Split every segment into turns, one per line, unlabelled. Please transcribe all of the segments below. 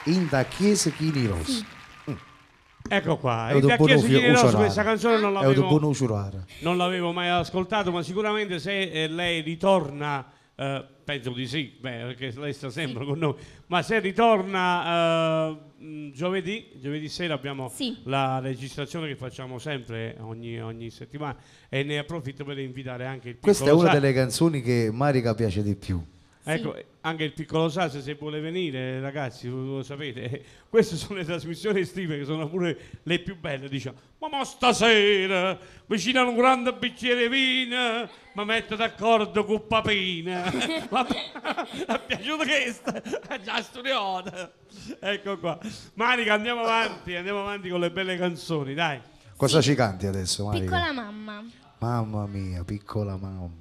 In da chiesa Chini Rosa.
Sì.
Ecco qua,
È
il
un buon
Chiesa Chini Rosa, questa canzone
È un buon usurare.
non l'avevo mai ascoltato, ma sicuramente se lei ritorna, penso di sì, perché lei sta sempre con noi, ma se ritorna giovedì sera abbiamo
Sì.
la registrazione che facciamo sempre ogni settimana e ne approfitto per invitare anche il piccolo
Questa è una
Sa-
delle canzoni che Marica piace di più.
Ecco, anche il piccolo Sase se vuole venire, ragazzi, lo sapete, queste sono le trasmissioni estive che sono pure le più belle, diciamo. Ma stasera vicino a un grande bicchiere di vino mi metto d'accordo con Papina. È piaciuta questa? È già studiata. Ecco qua. Manica, andiamo avanti con le belle canzoni, dai.
Cosa ci canti adesso, Marica?
Piccola mamma.
Mamma mia, piccola mamma.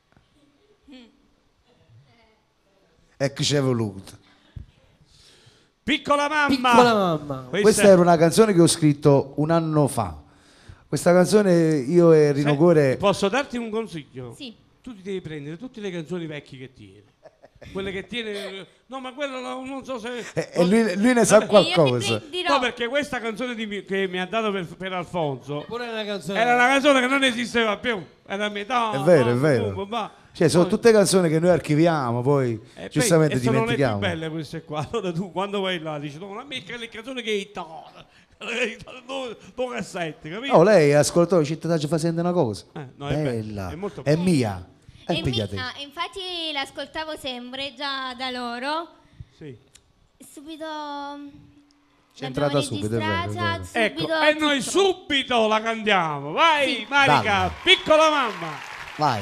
E che ci è voluto?
Piccola mamma.
Piccola mamma.
Questa era una canzone che ho scritto un anno fa. Questa canzone io e Rino Core...
Posso darti un consiglio?
Sì.
Tu ti devi prendere tutte le canzoni vecchie che tieni. Quelle che tiene... No, ma quello non so se...
E lui ne sa qualcosa.
Io ti dirò.
No, perché questa canzone che mi ha dato per Alfonso
Pure una canzone.
era una canzone che non esisteva più. Era a metà.
È vero, è vero. Cioè, sono tutte canzoni che noi archiviamo, poi giustamente
e sono le più
dimentichiamo.
belle queste qua. Allora tu quando vai là dici, no, non mica le canzoni che due cassetti, capito?
Oh, lei ascoltò Cittadagio fa sentire una cosa.
No, è
bella,
è molto
è
bella.
mia.
E
pigliate.
infatti l'ascoltavo sempre già da loro.
Sì.
Subito
C'è entrata
l'abbiamo
subito, è vero, è
registrata,
vero.
Ecco,
subito
e noi
tutto.
subito la cantiamo. Vai,
Sì.
Marica,
Dalla.
piccola mamma.
Vai.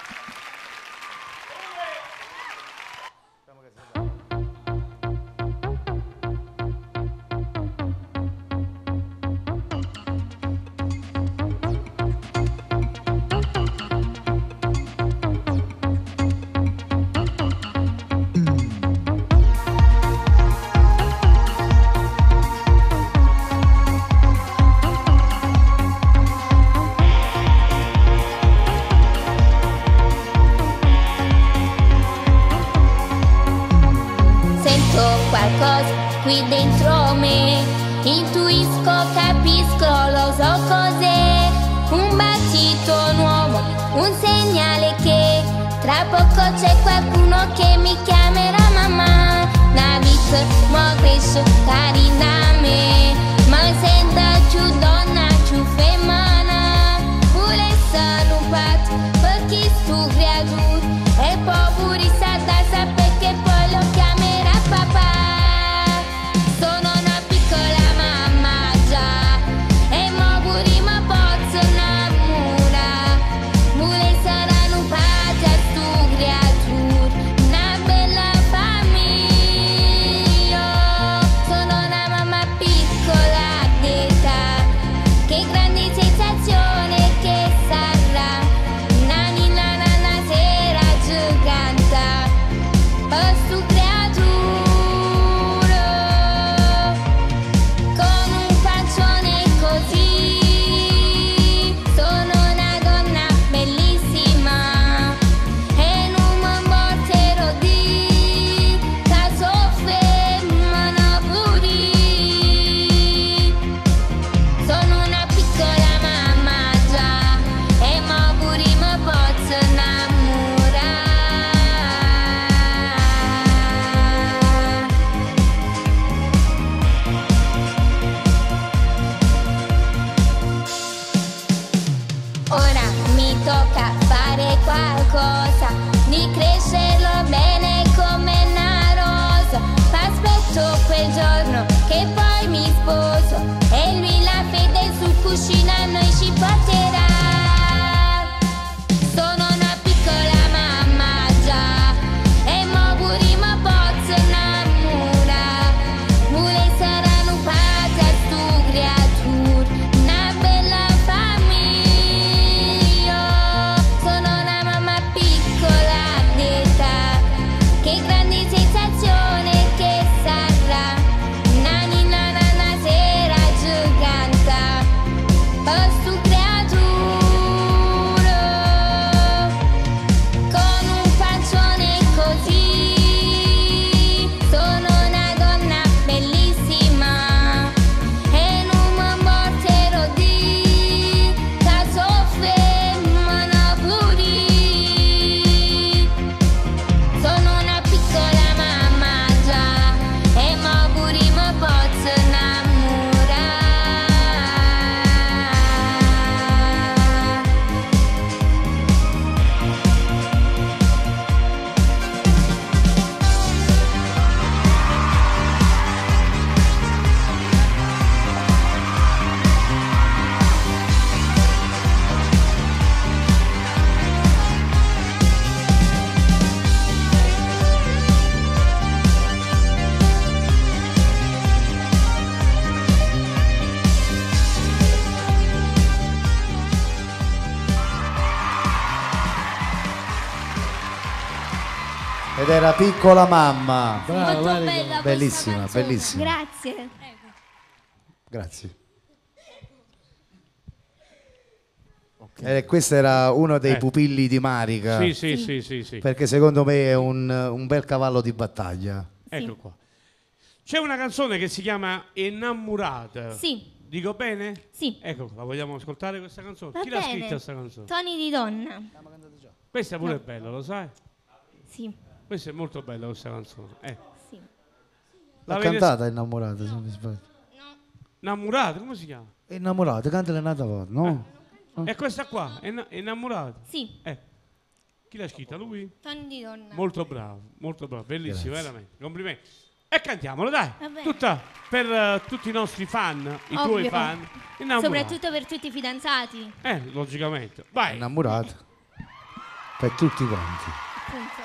Sento qualcosa qui dentro me, intuisco, capisco, lo so cos'è. Un battito nuovo, un segnale che tra poco c'è qualcuno che mi chiamerà mamma. Navit, mo cresce carina me, ma senta più donna, più femmina. Vuole essere un pat, perché stu creatur, e poi pure sa da sapere che poi lo chiamerà papà. Sono una piccola mamma già, e mo pure mi posso innamorare. Vuole essere un pat a stu creatur, una bella famiglia. Sono una mamma piccola d'età, che grande sensazione che sarà. Nani nana sera giganta, posso creatura, con un pancione così. Sono una donna bellissima, e non mi porterò di caso fermano puri. Sono una piccola mamma già, e mo pure mi posso innamorare. Ora mi tocca fare qualcosa, di crescerlo bene come una rosa. Aspetto quel giorno che poi mi sposo, e lui la fede sul cuscino a noi ci porterà. Sono una piccola mamma già, e mo pure mi posso innamorare. Vuole essere un padre a stu creatur, una bella famiglia. Sono una mamma piccola d'età, che grande sensazione che sarà. Nani nana sera giganta, posso creatura,
era Piccola Mamma.
Molto bella
Bellissima,
questa canzone.
bellissima.
Grazie.
Grazie. Questo era uno dei pupilli di Marica.
Sì.
Perché secondo me è un bel cavallo di battaglia.
Ecco qua. C'è una canzone che si chiama Innamorata.
Sì.
Dico bene?
Sì.
Ecco, la vogliamo ascoltare questa canzone?
Va
Chi l'ha
bene.
scritta questa canzone?
Toni di donna.
Questa pure è bella, lo sai?
Sì.
Questa è molto bella questa canzone.
Sì.
L'ha cantata Innamorata, se non mi sbaglio.
Innamorata, come si chiama?
Innamorata, cantala un'altra volta, no?
È questa qua, Innamorata.
Sì.
Chi l'ha scritta? Lui?
Toni di donna.
Molto bravo, bellissimo, veramente. Complimenti. E cantiamolo, dai.
Va bene.
Tutta per tutti i nostri fan, i
Ovvio.
tuoi fan. Innamorata.
Soprattutto per tutti i fidanzati.
Logicamente. Vai.
Innamorata. Per tutti quanti.
Appunto.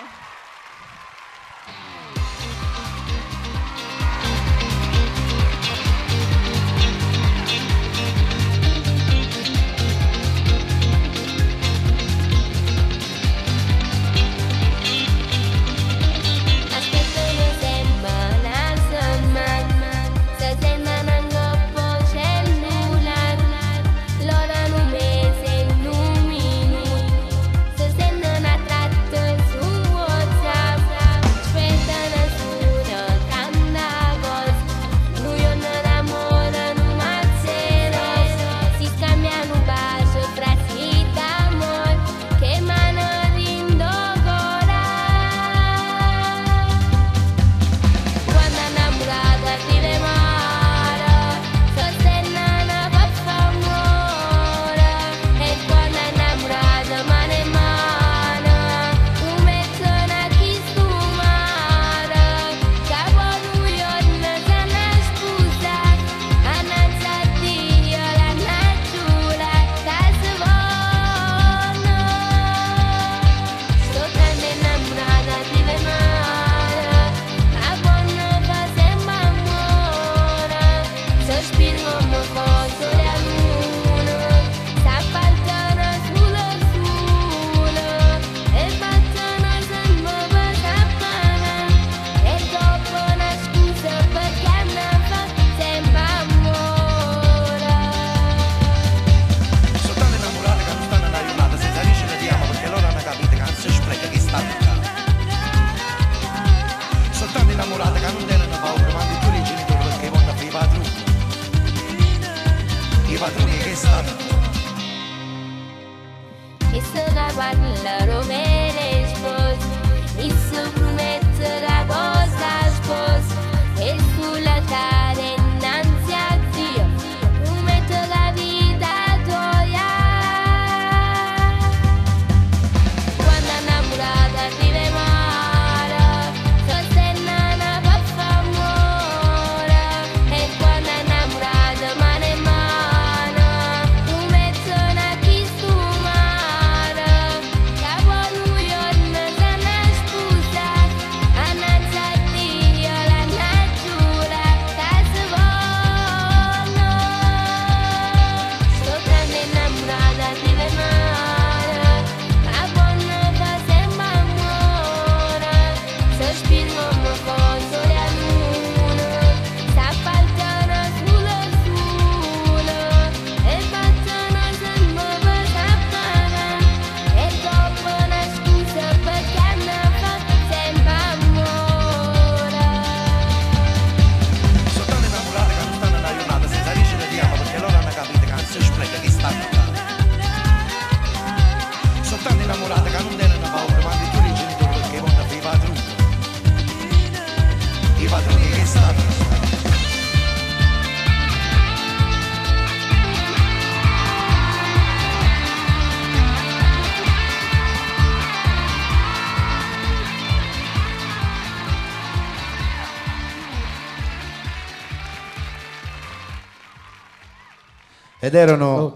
Ed erano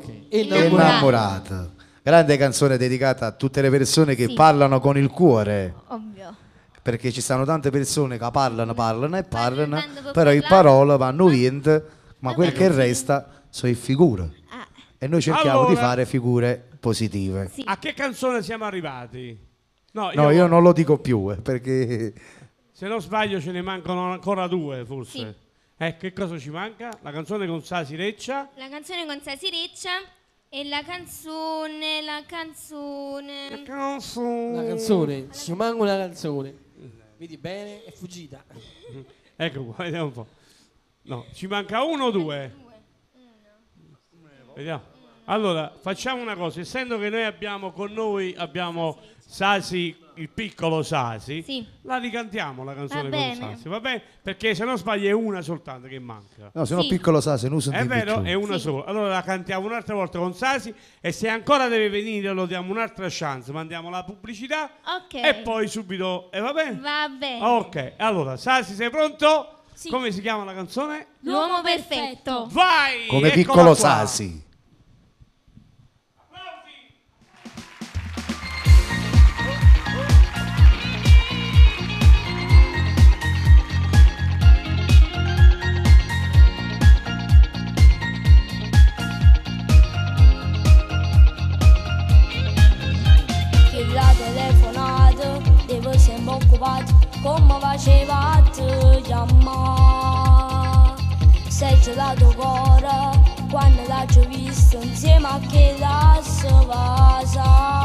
Innamorata. Grande canzone dedicata a tutte le persone che parlano con il cuore.
Ovvio.
Perché ci stanno tante persone che parlano e parlano,
tanto
però le
parlare.
parole vanno via, ma quel che resta sono figure. E noi cerchiamo di
Allora.
fare figure positive.
Sì.
A che canzone siamo arrivati? No,
No, io non lo dico più, perché...
Se non sbaglio ce ne mancano ancora 2 forse.
Sì.
Che cosa ci manca? La canzone con Sasi Reccia.
La canzone con Sasi Reccia e la canzone.
La canzone, ci manca una canzone. Vedi bene, è fuggita.
Ecco qua, vediamo un po'. No, ci manca 1 o 2? Vediamo. Allora, facciamo una cosa, essendo che noi abbiamo con noi Sasi, il piccolo Sasi,
Sì.
la ricantiamo la canzone
Va
con
bene.
Sasi, va bene? Perché se non sbaglio è una soltanto che manca.
No, se no
Sì.
piccolo sa, se non usa
È vero? È una
Sì.
sola. Allora la cantiamo un'altra volta con Sasi e se ancora deve venire lo diamo un'altra chance, mandiamo la pubblicità
Ok.
e poi subito... va bene?
Va bene.
Ok, allora Sasi sei pronto?
Sì.
Come si chiama la canzone?
L'uomo perfetto.
Vai!
come
eccola
piccolo
qua.
Sasi.
Che la telefonata devo sempre occupato come facevate chiamare. Sei gelato cuore quando l'ho visto insieme a che la passa.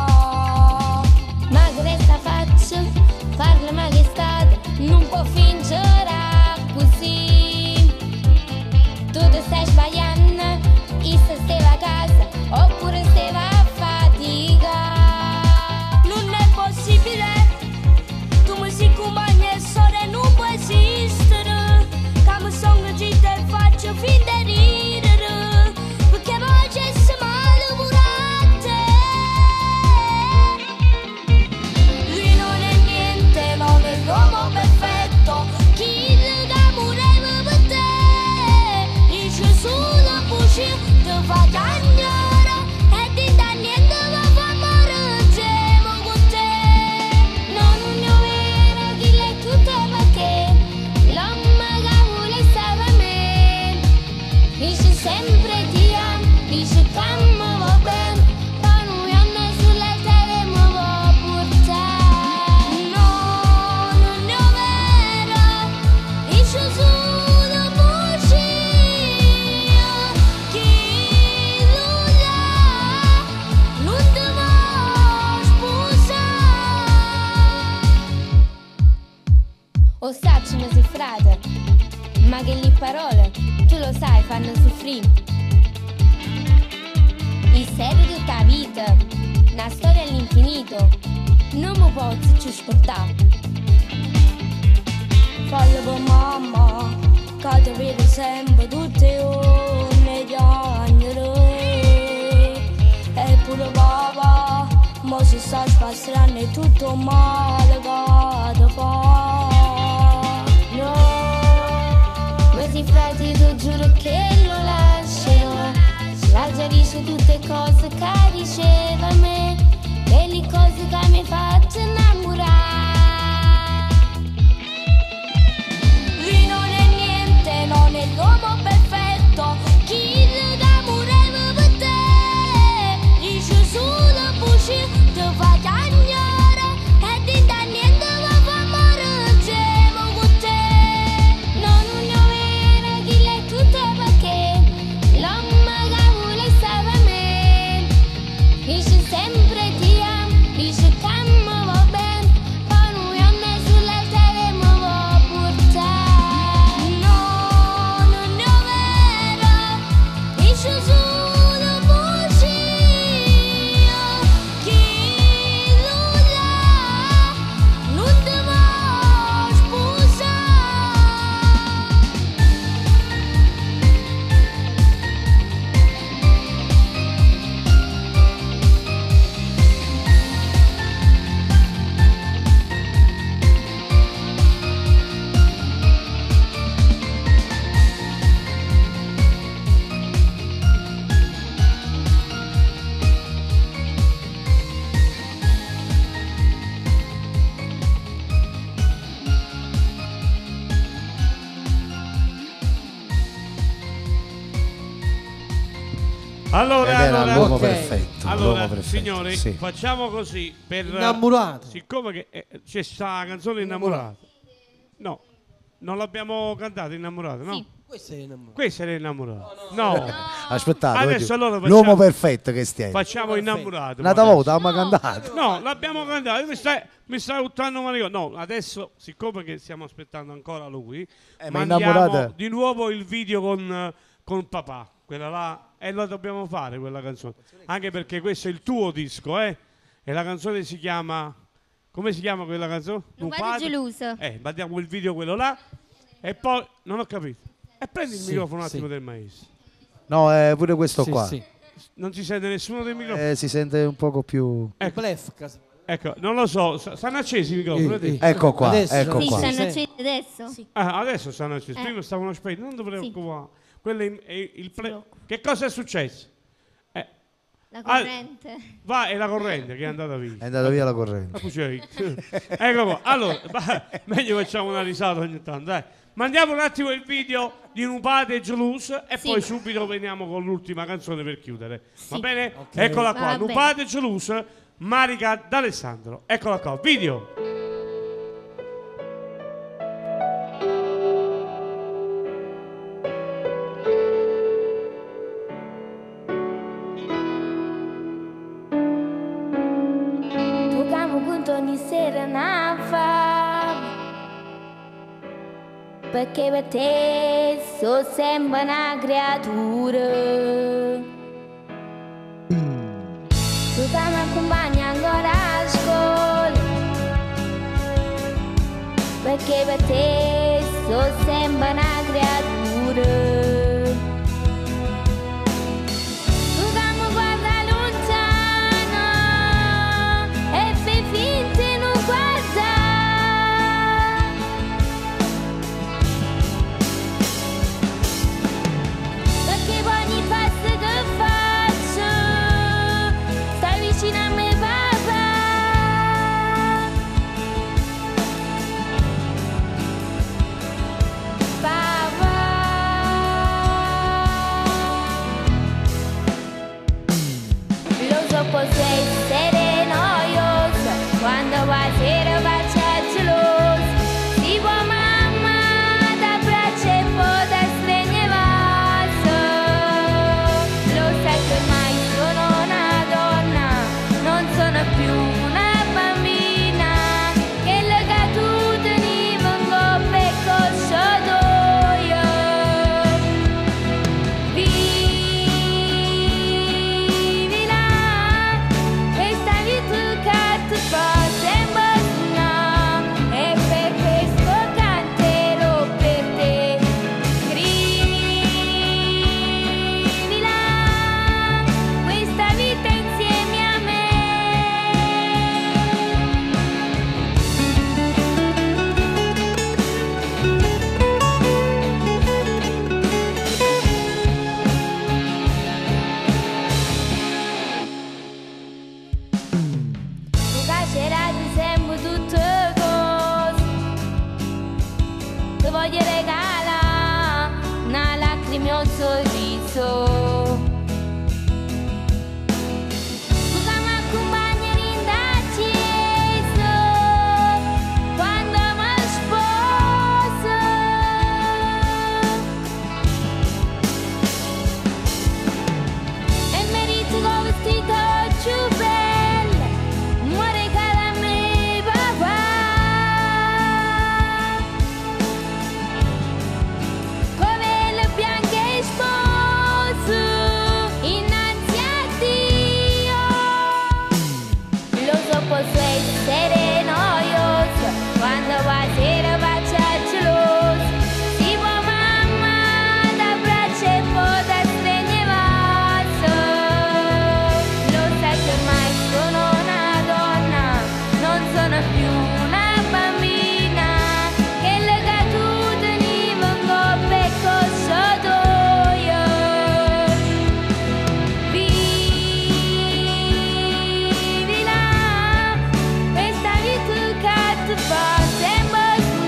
Ma questa faccia, parla ma che state, non può fingere così. Tu ti stai sbagliando, e se stai a casa, oppure stai a fatica.
Non è possibile, tu mi sei compagna e storia non può esistere. Che mi sono gita e faccio finta di ridere, perché voglio essere malumorate. Lui non è niente, non è l'uomo perfetto, chi l'amore per te. Dice solo voce, ti fa cagnare e ti dà niente ma fa morire con te. Non ne vera chi l'è tutto perché l'uomo che vuole stare a me. Dice sempre ti amo, dice che mi va bene, ma lui a me sulla terra mi va portare. No, non è vero, dice solo voce, chi lui ha, non ti va sposare.
O sacci si frate, ma che le parole, tu lo sai, fanno soffrire. Il serio di tutta vita, una storia all'infinito, non mi posso più scordare.
Fallo per mamma, che ti vede sempre tutte le ore piangere. E pure papà, ma si sta spazzando tutto male che ti fa.
No, questi frati ti giuro che lo lascerò. Lascia dice tutte cose che diceva a me, e le cose che mi fatto innamorare.
Lui non è niente, non è l'uomo perfetto, chi l'amore per te. Dice solo voce, ti fa cagnare e ti dà niente ma fa morire con te.
Non ne vera chi l'è tutto perché l'uomo che vuole stare a me. Dice sempre ti amo, dice che mi va bene, ma lui a me sulla terra mi va portare.
No, non è vero, dice solo voce, chi lui ha, non ti va sposare.
Allora,
Ed era l'uomo
Ok.
perfetto.
Allora,
L'uomo perfetto,
signori,
sì.
facciamo così per
Innamorato.
siccome che c'è sta canzone innamorata. No, non l'abbiamo cantata innamorata, no?
Sì.
Questo è innamorato.
Questa era innamorata. No.
Aspettate,
Adesso
voglio-
allora facciamo-
l'uomo perfetto che stiamo.
Facciamo innamorato.
Un'altra volta abbiamo cantato.
No, l'abbiamo cantato. Mi stai buttando una ricordo. No, adesso, siccome che stiamo aspettando ancora lui,
ma
mandiamo
innamorata-
di nuovo il video con papà. Quella là, e la dobbiamo fare quella canzone. Anche perché questo è il tuo disco, eh? E la canzone si chiama. Come si chiama quella canzone?
Nobody geloso.
Mandiamo il video quello là. E poi. Non ho capito. E prendi il
Sì,
microfono un
sì.
attimo del maestro.
No, pure questo
Sì,
qua.
sì.
Non si sente nessuno del microfono.
Si sente un poco più...
Il blef,
Ecco, non lo so, stanno accesi i microfoni.
Ecco qua,
Adesso
ecco
Sì,
qua.
stanno
Sì.
accesi adesso? Sì.
Adesso stanno accesi, prima stavano spenti, non dovrei
Sì.
preoccupare. Quello è il Che cosa è successo?
La corrente.
Va, è la corrente che è andata via.
È andata via la corrente.
Ma cucciai. Ecco qua, allora, meglio facciamo una risata ogni tanto, dai. Mandiamo un attimo il video di Nupate Gelus e
Sì.
poi subito veniamo con l'ultima canzone per chiudere. Va
Sì.
bene?
Ok.
Eccola qua,
Va bene.
Nupate Gelus, Marica D'Alessandro. Eccola qua, video.
Giocamo junto ogni sera una fame, perché per te so sempre una creatura. Tu che mi accompagni ancora a scuola, perché per te so sempre una creatura. Tu che mi guarda lontano e fai finta di non guardare, perché poi ogni passo che faccio stai vicino a me, papà. Lo so può essere noioso quando la sera faccia geloso. Tipo mamma t'abbraccia e poi ti stringe il vaso. Lo sai che ormai sono una donna, non sono più una bambina, che le cadute ne vengo per cosciato. Vivila, questa vita che ti fa sempre sognare, e per questo canterò per te. Scrivila, questa vita insieme a me. Tu cacerai sempre tutte cose, ti voglio regalare una lacrima e un sorriso. Tu che mi accompagni in da chiesa quando mi sposo, e merito con vestito più bello, muore cara a me, papà. Come le bianche spose innanzi a Dio. Lo so posso essere noioso quando la sera faccia geloso. Tipo mamma t'abbraccia e poi ti stringe il vaso. Lo sai che ormai sono una donna, non sono più una bambina, che le cadute ne vengo per cosciatoio. Vivila, questa vita che ti fa sempre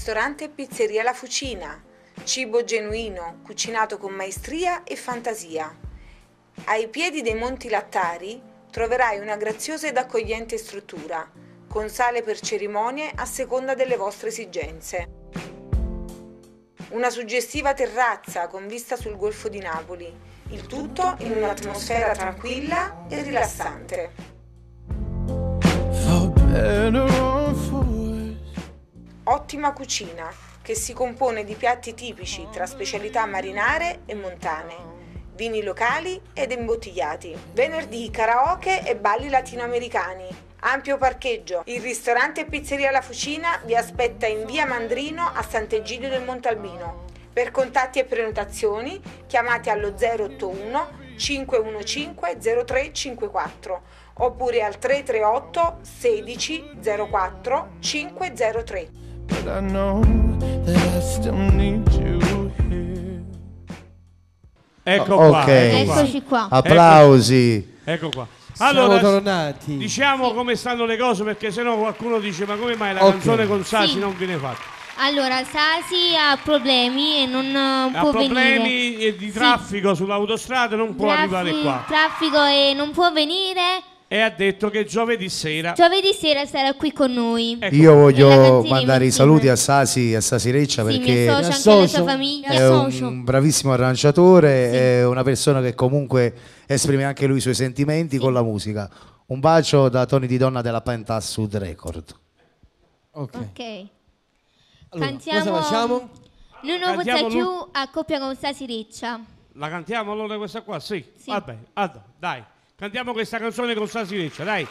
ristorante e pizzeria La Fucina. Cibo genuino, cucinato con maestria e fantasia. Ai piedi dei Monti Lattari troverai una graziosa ed accogliente struttura, con sale per cerimonie a seconda delle vostre esigenze. Una suggestiva terrazza con vista sul Golfo di Napoli, il tutto in un'atmosfera tranquilla e rilassante. Ottima cucina, che si compone di piatti tipici tra specialità marinare e montane, vini locali ed imbottigliati. Venerdì karaoke e balli latinoamericani. Ampio parcheggio. Il ristorante e pizzeria La Fucina vi aspetta in via Mandrino a Sant'Egidio del Montalbino. Per contatti e prenotazioni chiamate allo 081 515 0354 oppure al 338 16 04 503.
But I know that I still need you here.
Ecco qua,
Ok.
ecco qua.
Eccoci qua.
Applausi.
Ecco qua.
Siamo
Allora,
tornati.
diciamo come stanno le cose, perché sennò qualcuno dice: ma come mai la
Ok.
canzone con Sasi
Sì.
non viene fatta?
Allora, Sasi ha problemi e non
Ha
può venire.
problemi di traffico sull'autostrada, non può arrivare qua.
Traffico e non può venire.
E ha detto che giovedì sera.
Giovedì sera sarà qui con noi.
Ecco.
Io
Nella
voglio
cantina
mandare i
insieme.
saluti a Sasi Reccia
Sì, mi
perché
associo anche alla
associo.
sua famiglia.
è un bravissimo arrangiatore, è una persona che comunque esprime anche lui i suoi sentimenti con la musica. Un bacio da Tony Di Donna della Pentasud Record.
Ok.
Ok.
Allora,
Cantiamo.
cosa facciamo?
Non ho
Cantiamo
vota più a coppia con Sasi Reccia.
La cantiamo allora questa qua? Sì.
Sì.
Vabbè, allora, dai. Cantiamo questa canzone con Sasi Reccia, dai.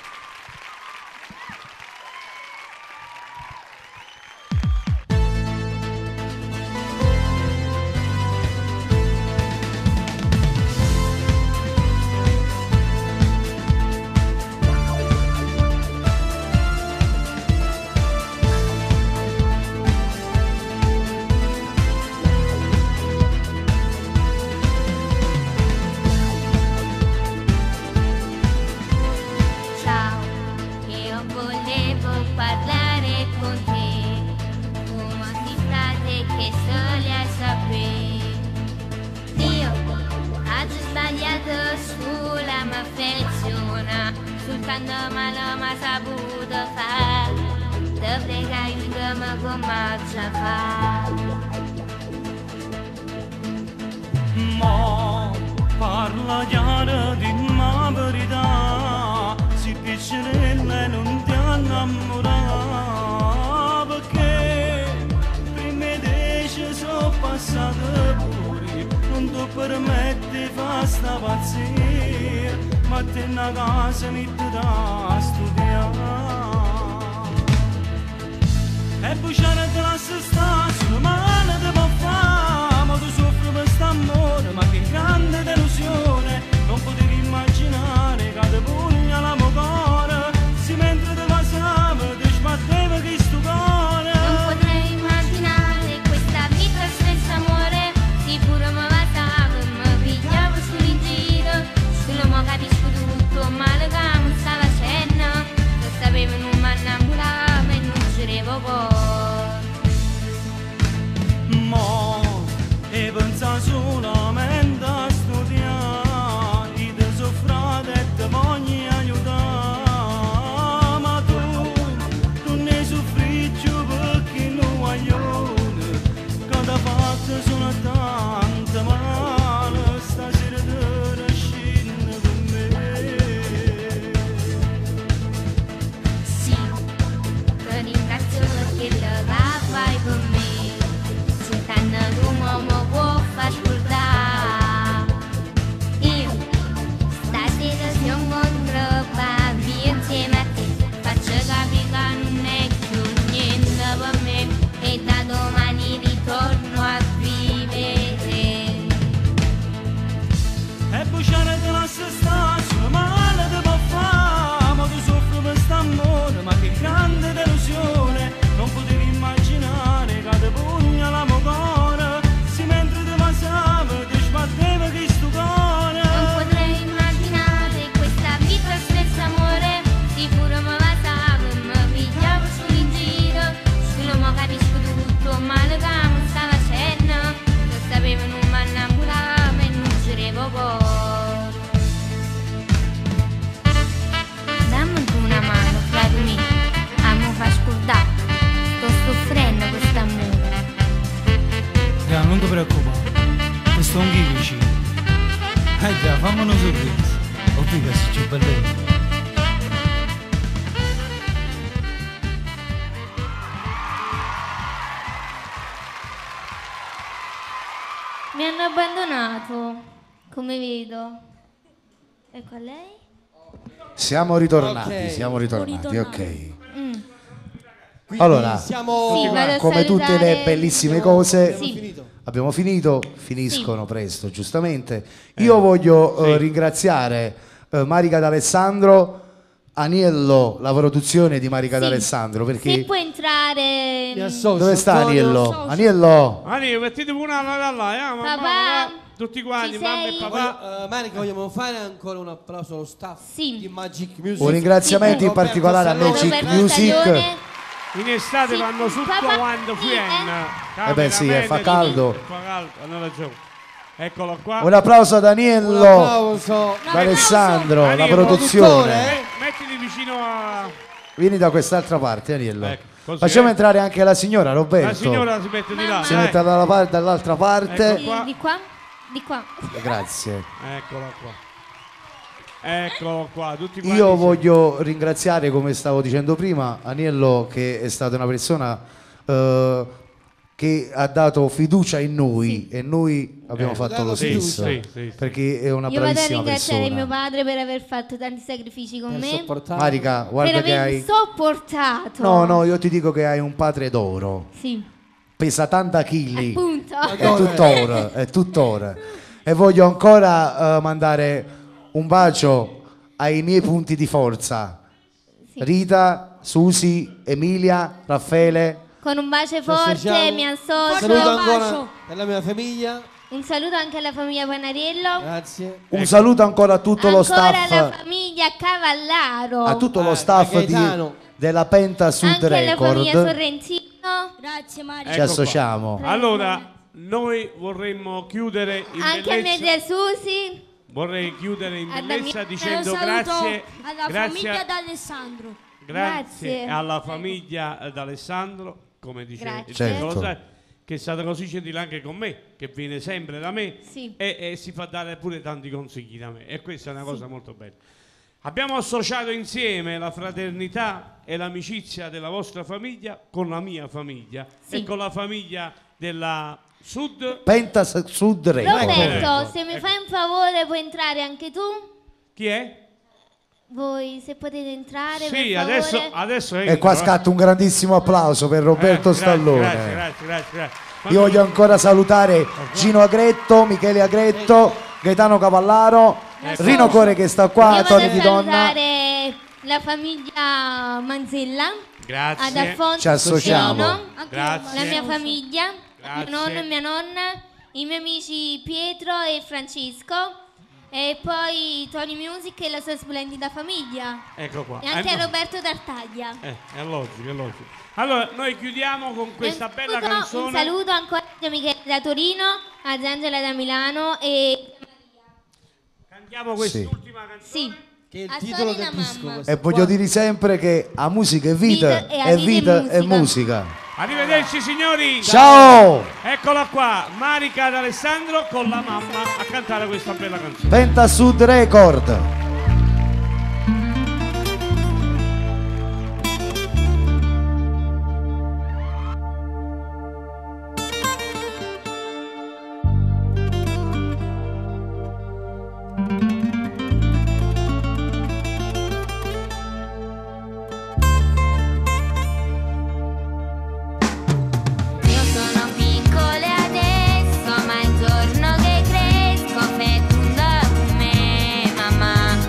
Ciao, io volevo parlare con te, come si state che soli a sapere. Io ho sbagliato sulla mia affezione, soltanto male mi ha saputo fare. Te prego aiutami come ci fa.
Ma parla chiara di una verità, si piacerelle non ti innamorare, perché prima dici sono passate pure, non ti permetti fa sta pazzia, ma te una casa metti da studiare. E bruciare te la sta sulla mano te può fare, ma tu soffri per st'amore, ma che grande delusione, non potevi immaginare che te pugna la cuore, se mentre te passava ti sbatteva che sto cuore.
Non potrei immaginare questa vita senza amore, sicuro mi basavo, mi pigliavo sul giro, solo mo capisco tutto, male che mi sta facendo, lo sapevo non mi innamoravo e non girevo poi.
Già, fammi un sorriso. Oddio, che sei bellino.
Mi hanno abbandonato, come vedo. Ecco a lei.
Siamo ritornati,
Ok.
siamo ritornati, ok.
Quindi
Allora,
siamo
Sì, vado a
come tutte le
salutare-
bellissime cose,
Sì.
finito.
abbiamo finito, finiscono presto, giustamente. Io voglio
sì.
ringraziare Marica D'Alessandro, Aniello, la produzione di Marica
Sì.
D'Alessandro,
Se
perché
può entrare.
Mi associo.
dove sta
Antonio.
Aniello? Aniello,
Ani, mettete una là, mamma,
Papà,
tutti quanti,
ci
mamma e
sei?
papà.
Manica, vogliamo fare ancora un applauso allo staff
Sì.
di Magic Music.
un ringraziamento
Sì.
in particolare a
Roberto
Magic
Roberto
Music.
Staglione.
In estate
Sì,
vanno tutto
papà,
quando
sì,
fien.
beh, sì, fa caldo.
Fa caldo, hanno ragione. Eccolo qua.
Un applauso ad
Un
Aniello
applauso.
D'Alessandro,
Ani,
la
il
produzione.
produttore.
Mettiti vicino a...
Vieni da quest'altra parte, Aniello.
Ecco, così,
Facciamo
eh.
entrare anche la signora Roberto.
La signora si mette di là.
Mamma.
Si
dai.
mette dall'altra parte.
Ecco qua.
Di qua? Di qua.
Grazie.
Eccola qua. Eccolo qua, tutti quanti.
Io
insieme.
voglio ringraziare, come stavo dicendo prima, Aniello, che è stata una persona che ha dato fiducia in noi e noi abbiamo fatto lo
sì,
stesso,
sì.
perché è una
Io vado a
bravissima
ringraziare
persona.
mio padre per aver fatto tanti sacrifici con
Per
me.
sopportare.
Marica, guarda
Per
che
avermi
hai...
sopportato.
No, io ti dico che hai un padre d'oro,
Sì,
pesa 80 kg,
appunto.
è tuttora. E voglio ancora mandare un bacio ai miei punti di forza.
Sì.
Rita, Susi, Emilia, Raffaele.
Con un bacio
Ci
forte
associamo.
mi
Un
associo.
saluto ancora per la mia famiglia.
Un saluto anche alla famiglia Panariello.
Grazie.
Un saluto ancora a tutto lo
Ancora
staff,
alla famiglia Cavallaro.
a tutto lo staff
a Gaetano.
della Penta Sud
anche alla famiglia
Record.
Sorrentino.
Grazie Mario.
Ci
Ecco
associamo.
qua. Allora, noi vorremmo chiudere in
Anche a
bellezza.
Media Susi.
Vorrei chiudere in
Ad
bellezza
Damiano,
dicendo
Un saluto
grazie,
alla
grazie,
famiglia d'Alessandro.
grazie
Grazie.
alla famiglia d'Alessandro, come dice
Grazie.
il
Certo.
piccolo sai, che è stata così gentile anche con me, che viene sempre da me
Sì.
e si fa dare pure tanti consigli da me, e questa è una cosa molto bella. Abbiamo associato insieme la fraternità e l'amicizia della vostra famiglia con la mia famiglia
Sì.
e con la famiglia della Sud.
Penta Sud Record.
Roberto,
Ecco,
se mi
ecco.
fai un favore puoi entrare anche tu?
Chi è?
Voi se potete entrare
Sì,
per favore.
adesso
E qua scatta un grandissimo applauso per Roberto
grazie,
Stallone.
Grazie.
Io voglio ancora salutare Gino Agretto, Michele Agretto, Gaetano Cavallaro,
Ecco.
Rino Core che sta
Io
qua,
vado
Tony
a
di Donna.
salutare la famiglia Manzella. Ad
Grazie.
Alfonso
Ci associamo.
Cino,
Grazie.
la mia famiglia,
Grazie.
mio nonno e mia nonna, i miei amici Pietro e Francesco e poi Tony Music e la sua splendida famiglia
Ecco qua.
e anche a
no.
Roberto Tartaglia.
È logico. Allora, noi chiudiamo con questa bella
Un
canzone.
saluto ancora a Michele da Torino, a Angela da Milano e
Cantiamo quest'ultima canzone.
sì,
Che è il
a
titolo
Solina
del disco.
mamma.
questo
E voglio
qua.
dire sempre che a musica è vita,
Vita e a
e
vita
vita
è
è
musica.
musica.
Arrivederci signori.
Ciao!
Eccola qua, Marica d'Alessandro con la mamma a cantare questa bella canzone.
Penta Sud Record.
Io sono piccola adesso, ma il giorno che cresco fettundo me, mamma.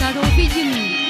stato figlio mio.